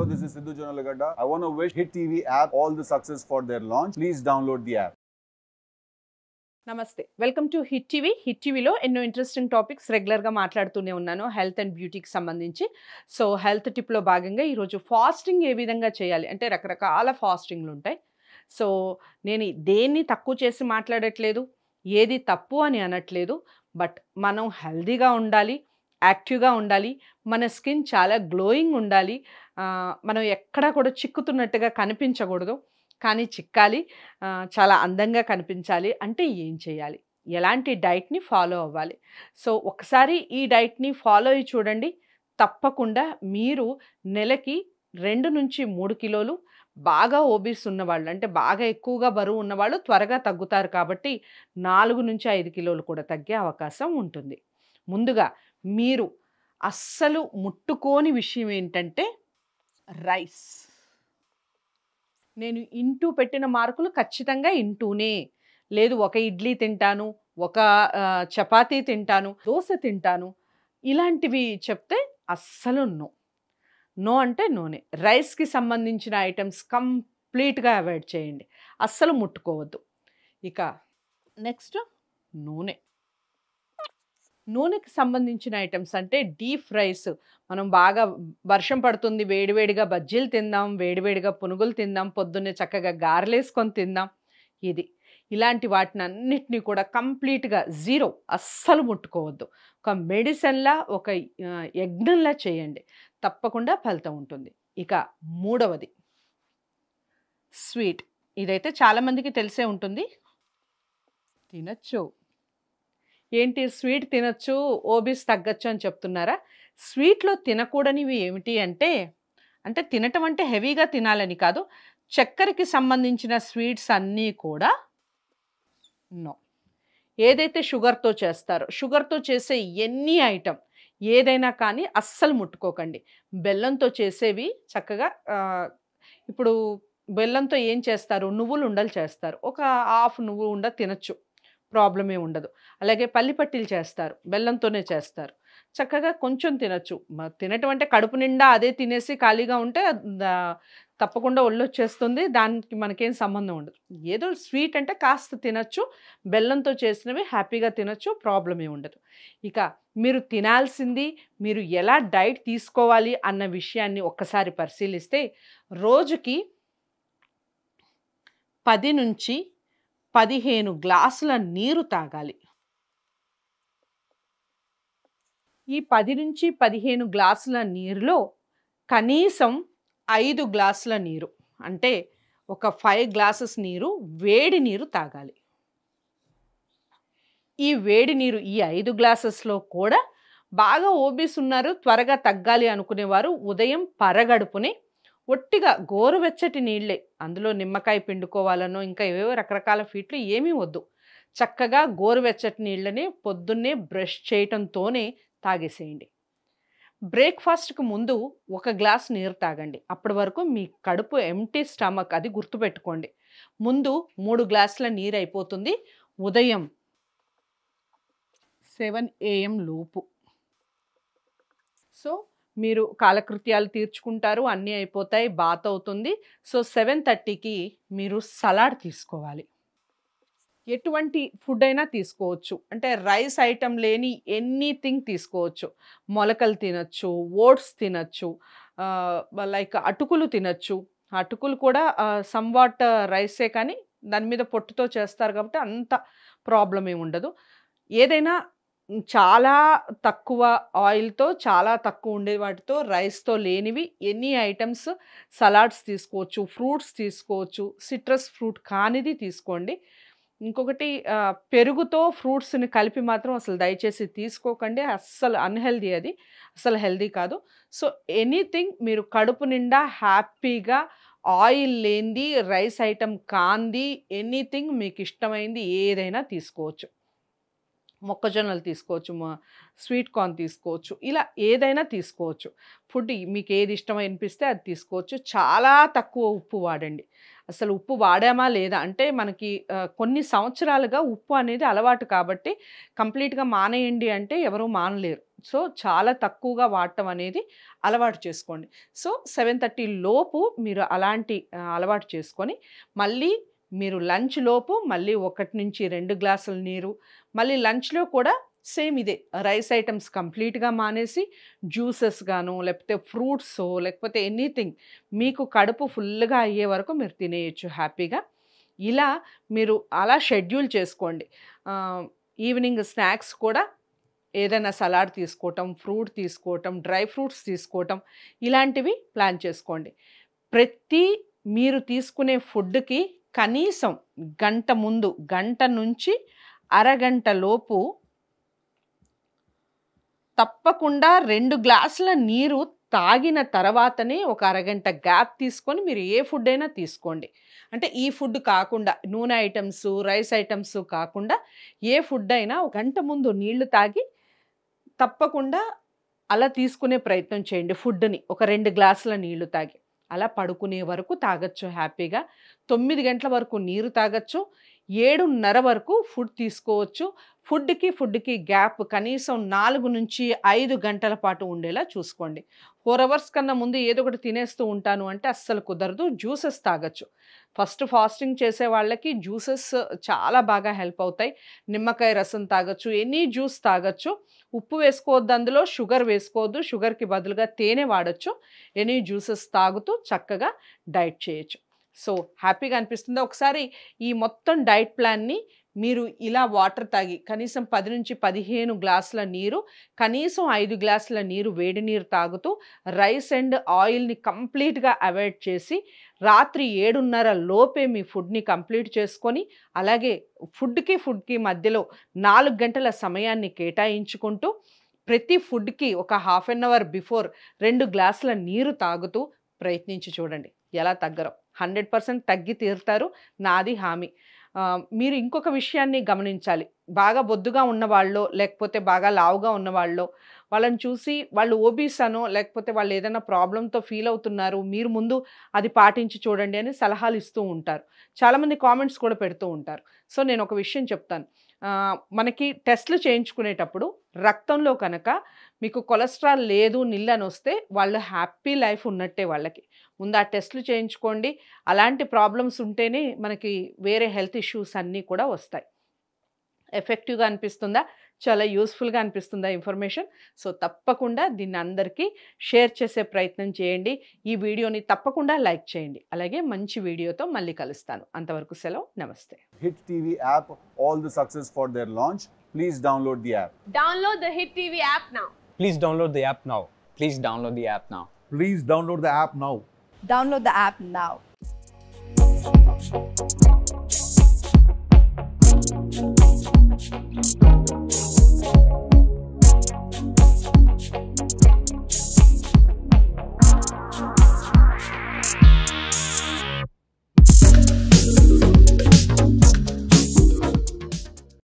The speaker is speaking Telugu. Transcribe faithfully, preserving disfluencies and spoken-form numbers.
Hello, this is Sidhu Jonalagada. I want to wish Hit T V app all the success for their launch. Please download the app. నమస్తే, వెల్కమ్ టు హిట్ టీవీ. హిట్ టీవీలో ఎన్నో ఇంట్రెస్టింగ్ టాపిక్స్ రెగ్యులర్గా మాట్లాడుతూనే ఉన్నాను హెల్త్ అండ్ బ్యూటీకి సంబంధించి. సో హెల్త్ టిప్లో భాగంగా ఈరోజు ఫాస్టింగ్ ఏ విధంగా చేయాలి అంటే రకరకాల ఫాస్టింగ్లు ఉంటాయి. సో నేను దేన్ని తక్కువ చేసి మాట్లాడట్లేదు, ఏది తప్పు అని అనట్లేదు. బట్ మనం హెల్తీగా ఉండాలి, యాక్టివ్గా ఉండాలి, మన స్కిన్ చాలా గ్లోయింగ్ ఉండాలి, ఆ, మనం ఎక్కడా కూడా చిక్కుతున్నట్టుగా కనిపించకూడదు, కానీ చిక్కాలి, ఆ, చాలా అందంగా కనిపించాలి అంటే ఏం చేయాలి, ఎలాంటి డైట్ని ఫాలో అవ్వాలి. సో ఒకసారి ఈ డైట్ని ఫాలో అయ్యి చూడండి, తప్పకుండా మీరు నెలకి రెండు నుంచి మూడు కిలోలు బాగా ఓబీస్ ఉన్నవాళ్ళు అంటే బాగా ఎక్కువగా బరువు ఉన్నవాళ్ళు త్వరగా తగ్గుతారు, కాబట్టి నాలుగు నుంచి ఐదు కిలోలు కూడా తగ్గే అవకాశం ఉంటుంది. ముందుగా మీరు అస్సలు ముట్టుకోని విషయం ఏంటంటే రైస్. నేను ఇంటూ పెట్టిన మార్కులు ఖచ్చితంగా ఇంటూనే, లేదు ఒక ఇడ్లీ తింటాను, ఒక ఆ, చపాతీ తింటాను, దోశ తింటాను, ఇలాంటివి చెప్తే అస్సలు నో. నో అంటే నోనే. రైస్కి సంబంధించిన ఐటమ్స్ కంప్లీట్గా అవాయిడ్ చేయండి, అస్సలు ముట్టుకోవద్దు. ఇక నెక్స్ట్ నూనె. నూనెకి సంబంధించిన ఐటమ్స్ అంటే డీప్ ఫ్రైస్. మనం బాగా వర్షం పడుతుంది, వేడివేడిగా బజ్జీలు తిందాం, వేడివేడిగా పునుగులు తిందాం, పొద్దున్నే చక్కగా గారెలేసుకొని తిందాం, ఇది ఇలాంటి వాటిని అన్నిటినీ కూడా కంప్లీట్గా జీరో, అస్సలు ముట్టుకోవద్దు. ఒక మెడిసిన్లా, ఒక ఆ, యజ్ఞంలా చేయండి, తప్పకుండా ఫలితం ఉంటుంది. ఇక మూడవది స్వీట్. ఇదైతే చాలామందికి తెలిసే ఉంటుంది, తినచ్చు. ఏంటి స్వీట్ తినచ్చు, ఓబీస్ తగ్గచ్చు అని చెప్తున్నారా? స్వీట్లో తినకూడనివి ఏమిటి అంటే, అంటే తినటం అంటే హెవీగా తినాలని కాదు, చక్కెరకి సంబంధించిన స్వీట్స్ అన్నీ కూడా నో. ఏదైతే షుగర్తో చేస్తారో, షుగర్తో చేసే ఎన్ని ఐటమ్ ఏదైనా కానీ అస్సలు ముట్టుకోకండి. బెల్లంతో చేసేవి చక్కగా ఆ, ఇప్పుడు బెల్లంతో ఏం చేస్తారు, నువ్వులు ఉండలు చేస్తారు, ఒక హాఫ్ నువ్వు ఉండ తినచ్చు, ప్రాబ్లమే ఉండదు. అలాగే పల్లి పట్టీలు చేస్తారు, బెల్లంతోనే చేస్తారు, చక్కగా కొంచెం తినచ్చు. మ- తినటం అంటే కడుపు నిండా అదే తినేసి ఖాళీగా ఉంటే దా- తప్పకుండా ఒళ్ళు వచ్చేస్తుంది, దానికి మనకేం సంబంధం ఉండదు. ఏదో స్వీట్ అంటే కాస్త తినచ్చు, బెల్లంతో చేసినవి హ్యాపీగా తినచ్చు, ప్రాబ్లమే ఉండదు. ఇక మీరు తినాల్సింది, మీరు ఎలా డైట్ తీసుకోవాలి అన్న విషయాన్ని ఒక్కసారి పరిశీలిస్తే, రోజుకి పది నుంచి పదిహేను గ్లాసుల నీరు తాగాలి. ఈ పది నుంచి పదిహేను గ్లాసుల నీరులో కనీసం ఐదు గ్లాసుల నీరు అంటే ఒక ఫైవ్ గ్లాసెస్ నీరు, వేడి నీరు తాగాలి. ఈ వేడి నీరు ఈ ఐదు గ్లాసెస్లో కూడా బాగా ఓబీస్ ఉన్నారు, త్వరగా తగ్గాలి అనుకునేవారు ఉదయం పరగడుపునే ఒట్టిగా గోరువెచ్చటి నీళ్ళే, అందులో నిమ్మకాయ పిండుకోవాలనో ఇంకా ఏవేవో రకరకాల ఫీట్లు ఏమీ వద్దు, చక్కగా గోరువెచ్చటి నీళ్ళని పొద్దున్నే బ్రష్ చేయటంతోనే తాగేసేయండి. బ్రేక్ఫాస్ట్కి ముందు ఒక గ్లాస్ నీరు తాగండి, అప్పటి వరకు మీ కడుపు ఎంటీ స్టమక్, అది గుర్తుపెట్టుకోండి. ముందు మూడు గ్లాసుల నీరు అయిపోతుంది ఉదయం సెవెన్ ఏఎం లోపు. సో మీరు కాలకృత్యాలు తీర్చుకుంటారు, అన్నీ అయిపోతాయి, బాత్ అవుతుంది. సో సెవెన్ థర్టీకి మీరు సలాడ్ తీసుకోవాలి. ఎటువంటి ఫుడ్ అయినా తీసుకోవచ్చు, అంటే రైస్ ఐటమ్ లేని ఎనీథింగ్ తీసుకోవచ్చు. మొలకలు తినచ్చు, ఓట్స్ తినచ్చు, లైక్ అటుకులు తినచ్చు. అటుకులు కూడా సమ్వాట్ రైసే, కానీ దాని మీద పొట్టుతో చేస్తారు కాబట్టి అంత ప్రాబ్లం ఏమి ఉండదు. ఏదైనా చాలా తక్కువ ఆయిల్తో, చాలా తక్కువ ఉండే వాటితో, రైస్తో లేనివి ఎన్ని ఐటమ్స్, సలాడ్స్ తీసుకోవచ్చు, ఫ్రూట్స్ తీసుకోవచ్చు, సిట్రస్ ఫ్రూట్ కానిది తీసుకోండి. ఇంకొకటి ఆ, పెరుగుతో ఫ్రూట్స్ని కలిపి మాత్రం అసలు దయచేసి తీసుకోకండి, అస్సలు అన్హెల్దీ, అది అసలు హెల్దీ కాదు. సో ఎనీథింగ్ మీరు కడుపు నిండా హ్యాపీగా ఆయిల్ లేనిది, రైస్ ఐటమ్ కాంది, ఎనీథింగ్ మీకు ఇష్టమైంది ఏదైనా తీసుకోవచ్చు. మొక్కజొన్నలు తీసుకోవచ్చు, మ- స్వీట్ కార్న్ తీసుకోవచ్చు, ఇలా ఏదైనా తీసుకోవచ్చు. ఫుడ్ మీకు ఏది ఇష్టం అనిపిస్తే అది తీసుకోవచ్చు. చాలా తక్కువ ఉప్పు వాడండి, అసలు ఉప్పు వాడామా లేదా అంటే మనకి ఆహ్, కొన్ని సంవత్సరాలుగా ఉప్పు అనేది అలవాటు కాబట్టి కంప్లీట్‌గా మానేయండి అంటే ఎవరు మానలేరు. సో, చాలా తక్కువగా వాడటం అనేది అలవాటు చేసుకోండి. సో, ఏడున్నర లోపు మీరు అలాంటి ఆహ్, అలవాటు చేసుకొని మళ్ళీ మీరు లంచ్ లోపు మళ్ళీ ఒకటి నుంచి రెండు గ్లాసుల నీరు, మళ్ళీ లంచ్‌లో కూడా సేమ్ ఇదే రైస్ ఐటెమ్స్ కంప్లీట్‌గా మానేసి జ్యూసెస్ గాను, లేకపోతే ఫ్రూట్సో, లేకపోతే ఎనీథింగ్ మీకు కడుపు ఫుల్‌గా అయ్యే వరకు మీరు తినేయొచ్చు హ్యాపీగా. ఇలా మీరు అలా షెడ్యూల్ చేసుకోండి. ఆహ్, ఈవినింగ్ స్నాక్స్ కూడా ఏదైనా సలాడ్ తీసుకోవటం, ఫ్రూట్ తీసుకోవటం, డ్రై ఫ్రూట్స్ తీసుకోవటం ఇలాంటివి ప్లాన్ చేసుకోండి. ప్రతి మీరు తీసుకునే ఫుడ్‌కి కనీసం గంట ముందు, గంట నుంచి అరగంట లోపు తప్పకుండా రెండు గ్లాసుల నీరు తాగిన తర్వాతనే ఒక అరగంట గ్యాప్ తీసుకొని మీరు ఏ ఫుడ్ అయినా తీసుకోండి. అంటే ఈ ఫుడ్ కాకుండా నూనె ఐటెమ్స్, రైస్ ఐటెమ్స్ కాకుండా ఏ ఫుడ్ అయినా ఒక గంట ముందు నీళ్లు తాగి తప్పకుండా అలా తీసుకునే ప్రయత్నం చేయండి ఫుడ్‌ని. ఒక రెండు గ్లాసుల నీళ్లు తాగి. అలా పడుకునే వరకు తాగొచ్చు హ్యాపీగా. తొమ్మిది గంటల వరకు నీరు తాగొచ్చు. ఏడున్నర వరకు ఫుడ్ తీసుకోవచ్చు. ఫుడ్‌కి, ఫుడ్‌కి గ్యాప్ కనీసం నాలుగు నుంచి ఐదు గంటల పాటు ఉండేలా చూసుకోండి. నాలుగు అవర్స్ కన్నా ముందు ఏదో ఒకటి తినేస్తూ ఉంటాను అంటే అస్సలు కుదరదు. జ్యూసెస్ తాగొచ్చు. ఫస్ట్ ఫాస్టింగ్ చేసే వాళ్ళకి జ్యూసెస్ చాలా బాగా హెల్ప్ అవుతాయి. నిమ్మకాయ రసం తాగొచ్చు. ఎనీ జ్యూస్ తాగొచ్చు. ఉప్పు వేసుకోవద్దు అందులో, షుగర్ వేసుకోవద్దు. షుగర్‌కి బదులుగా తేనె వాడొచ్చు. ఎనీ జ్యూసెస్ తాగుతూ చక్కగా డైట్ చేయొచ్చు. సో, హ్యాపీగా అనిపిస్తుందా? ఒకసారి ఈ మొత్తం డైట్ ప్లాన్‌ని మీరు ఇలా వాటర్ తాగి కనీసం పది నుంచి పదిహేను గ్లాసుల నీరు, కనీసం ఐదు గ్లాసుల నీరు వేడి నీరు తాగుతూ రైస్ అండ్ ఆయిల్‌ని కంప్లీట్‌గా అవాయిడ్ చేసి రాత్రి ఏడున్నర లోపే మీ ఫుడ్‌ని కంప్లీట్ చేసుకొని, అలాగే ఫుడ్‌కి, ఫుడ్‌కి మధ్యలో నాలుగు గంటల సమయాన్ని కేటాయించుకుంటూ ప్రతి ఫుడ్‌కి ఒక హాఫ్ అన్ అవర్ బిఫోర్ రెండు గ్లాసుల నీరు తాగుతూ ప్రయత్నించి చూడండి. ఎలా తగ్గరో. వంద శాతం తగ్గి తీరుతారు. నాది హామీ. ఆహ్, మీరు ఇంకొక విషయాన్ని గమనించాలి. బాగా బొద్దుగా ఉన్నవాళ్ళో, లేకపోతే బాగా లావుగా ఉన్నవాళ్ళో, వాళ్ళని చూసి వాళ్ళు ఓబీస్ అనో, లేకపోతే వాళ్ళు ఏదైనా ప్రాబ్లమ్‌తో ఫీల్ అవుతున్నారు. మీరు ముందు అది పాటించి చూడండి అని సలహాలు ఇస్తూ ఉంటారు. చాలామంది కామెంట్స్ కూడా పెడుతూ ఉంటారు. సో, నేను ఒక విషయం చెప్తాను. ఆహ్, మనకి టెస్ట్‌లు చేయించుకునేటప్పుడు రక్తంలో కనుక మీకు కొలెస్ట్రాల్ లేదు, నిల్ అనొస్తే వాళ్ళు హ్యాపీ లైఫ్ ఉన్నట్టే వాళ్ళకి. ముందు ఆ టెస్ట్‌లు చేయించుకోండి. అలాంటి ప్రాబ్లమ్స్ ఉంటేనే మనకి వేరే హెల్త్ ఇష్యూస్ అన్నీ కూడా వస్తాయి. ఎఫెక్టివ్‌గా అనిపిస్తుందా? చాలా యూజ్‌ఫుల్‌గా అనిపిస్తుందా ఇన్ఫర్మేషన్? సో, తప్పకుండా దీన్ని అందరికీ షేర్ చేసే ప్రయత్నం చేయండి. ఈ వీడియోని తప్పకుండా లైక్ చేయండి. అలాగే మంచి వీడియోతో మళ్ళీ కలుస్తాను. అంతవరకు సెలవు. నమస్తే. Hit T V app, all the success for their launch. Please download the app. Download the Hit T V app now. Please download the app now. Please download the app now. Please download the app now. Download the app now.